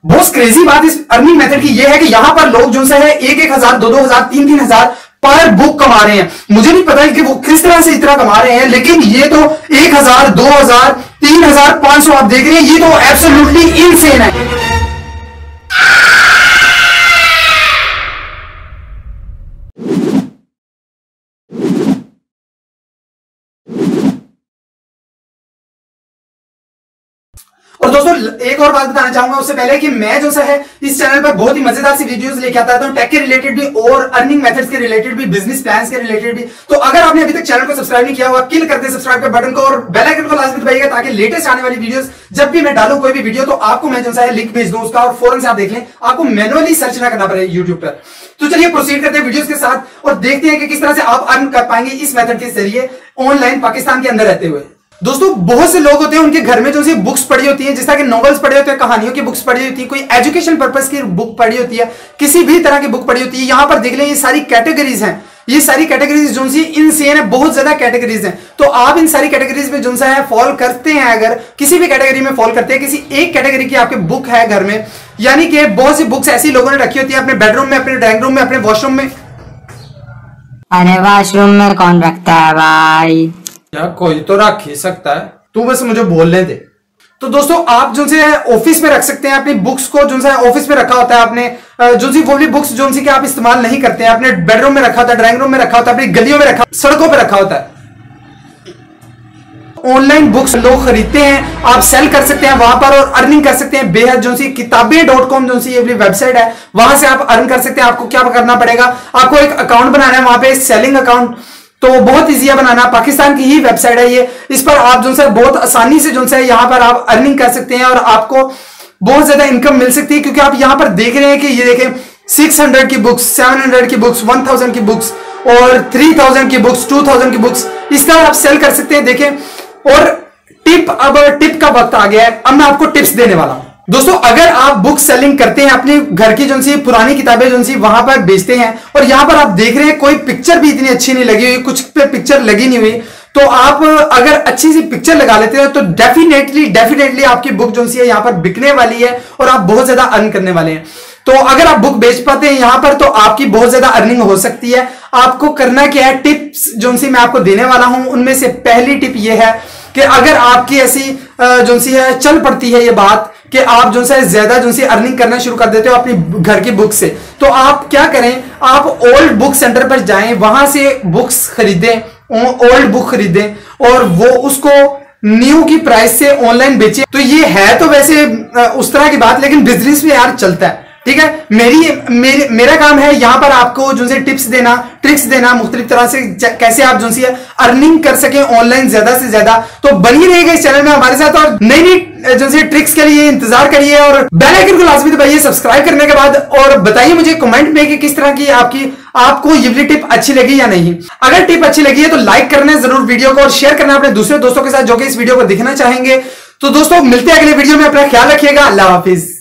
बहुत क्रेजी बात इस अर्निंग मेथड की यह है कि यहां पर लोग जो है 1,000, 2,000, 3,000 पर बुक कमा रहे हैं। मुझे नहीं पता कि वो किस तरह से इतना कमा रहे हैं, लेकिन ये तो 1,000, 2,000, 3,500 आप देख रहे हैं, ये तो एब्सोल्युटली इनसेन है। और दोस्तों एक और बात बताना चाहूंगा उससे पहले कि मैं जो है इस चैनल पर बहुत ही मजेदार सी वीडियोस लेके आता हूं, टेक के रिलेटेड भी और अर्निंग मेथड्स के रिलेटेड भी, बिजनेस प्लान्स के रिलेटेड भी। तो अगर आपने अभी तक चैनल को सब्सक्राइब नहीं किया हुआ, क्लिक कर दे सब्सक्राइब के बटन को और बेल आइकन को लाजमी दबाइएगा ताकि लेटेस्ट आने वाली वीडियोस जब भी मैं डालूं कोई भी वीडियो तो आपको मैं जो है लिंक भेज दूं उसका और फौरन से आप देख लें, आपको मैनुअली सर्च ना करना पड़े यूट्यूब पर। तो चलिए प्रोसीड करते हैं वीडियोस के साथ और देखते हैं कि किस तरह से आप अर्न कर पाएंगे इस मेथड के जरिए ऑनलाइन पाकिस्तान के अंदर रहते हुए। दोस्तों बहुत से लोग होते हैं उनके घर में जो सी बुक्स पढ़ी होती हैं, जिस तरह के नॉवेल्स पढ़े होते हैं, कहानियों की बुक्स पढ़ी होती है, कोई एजुकेशन पर्पस की बुक पढ़ी होती है, किसी भी तरह की बुक पढ़ी होती है। यहां पर देख लें ये सारी कैटेगरीज हैं, ये सारी कैटेगरीज जो सी इनसेन है, बहुत ज्यादा कैटेगरीज हैं। तो आप इन सारी कैटेगरीज में जो सा है फॉल करते हैं, अगर किसी भी कैटेगरी में फॉल करते हैं, किसी एक कैटेगरी की आपके बुक है घर में, यानी कि बहुत सी बुक्स ऐसी लोगों ने रखी होती है अपने बेडरूम में, अपने ड्राइंग रूम में, अपने वॉशरूम में। अरे वॉशरूम में कौन रखता है भाई? या कोई तो रख ही सकता है, तू बस मुझे बोलने दे। तो दोस्तों आप जो है ऑफिस में रख सकते हैं अपनी बुक्स को, जो है ऑफिस में रखा होता है आपने, जो सी वो भी बुक्स जो सी कि आप इस्तेमाल नहीं करते हैं, अपने बेडरूम में रखा होता है, ड्राइंग रूम में रखा होता है, अपनी गलियों में रखा, सड़कों पर रखा होता है। ऑनलाइन बुक्स लोग खरीदते हैं, आप सेल कर सकते हैं वहां पर और अर्निंग कर सकते हैं बेहद। जो सी किताबें.com जो सी अपनी वेबसाइट है, वहां से आप अर्न कर सकते हैं। आपको क्या करना पड़ेगा, आपको एक अकाउंट बनाना है वहां पे, सेलिंग अकाउंट, तो बहुत इजी है बनाना। पाकिस्तान की ही वेबसाइट है ये, इस पर आप जो है बहुत आसानी से जो है यहाँ पर आप अर्निंग कर सकते हैं और आपको बहुत ज्यादा इनकम मिल सकती है, क्योंकि आप यहाँ पर देख रहे हैं कि ये देखें 600 की बुक्स, 700 की बुक्स, 1000 की बुक्स और 3000 की बुक्स, 2000 की बुक्स, इस तरह आप सेल कर सकते हैं। देखें और अब टिप का वक्त आ गया है, अब मैं आपको टिप्स देने वाला हूं। दोस्तों अगर आप बुक सेलिंग करते हैं, अपनी घर की जो सी पुरानी किताबें जो सी वहां पर बेचते हैं और यहां पर आप देख रहे हैं कोई पिक्चर भी इतनी अच्छी नहीं लगी हुई, कुछ पे पिक्चर लगी नहीं हुई, तो आप अगर अच्छी सी पिक्चर लगा लेते हो तो डेफिनेटली आपकी बुक जो सी है यहां पर बिकने वाली है और आप बहुत ज्यादा अर्न करने वाले हैं। तो अगर आप बुक बेच पाते हैं यहां पर तो आपकी बहुत ज्यादा अर्निंग हो सकती है। आपको करना क्या है, टिप्स जो सी मैं आपको देने वाला हूं उनमें से पहली टिप यह है कि अगर आपकी ऐसी जो सी है चल पड़ती है ये बात कि आप जो है ज्यादा जो सी अर्निंग करना शुरू कर देते हो अपनी घर की बुक से, तो आप क्या करें, आप ओल्ड बुक सेंटर पर जाएं, वहां से बुक्स खरीदें, ओल्ड बुक खरीदें और वो उसको न्यू की प्राइस से ऑनलाइन बेचें। तो ये है तो वैसे उस तरह की बात, लेकिन बिजनेस में यार चलता है, ठीक है। मेरा काम है यहां पर आपको जो से टिप्स देना, ट्रिक्स देना, मुख्तलिफ तरह से कैसे आप जो सी अर्निंग कर सकें ऑनलाइन ज्यादा से ज्यादा। तो बनी रहेगा इस चैनल में हमारे साथ और नई नई जो सी ट्रिक्स के लिए इंतजार करिए और बेल आइकन को लाजमी दबाइए सब्सक्राइब करने के बाद, और बताइए मुझे कमेंट में कि किस तरह की आपको ये वाली टिप अच्छी लगी या नहीं। अगर टिप अच्छी लगी है तो लाइक करना जरूर वीडियो को और शेयर करना अपने दूसरे दोस्तों के साथ जो कि इस वीडियो को देखना चाहेंगे। तो दोस्तों मिलते हैं अगले वीडियो में, अपना ख्याल रखिएगा, अल्लाह हाफिज।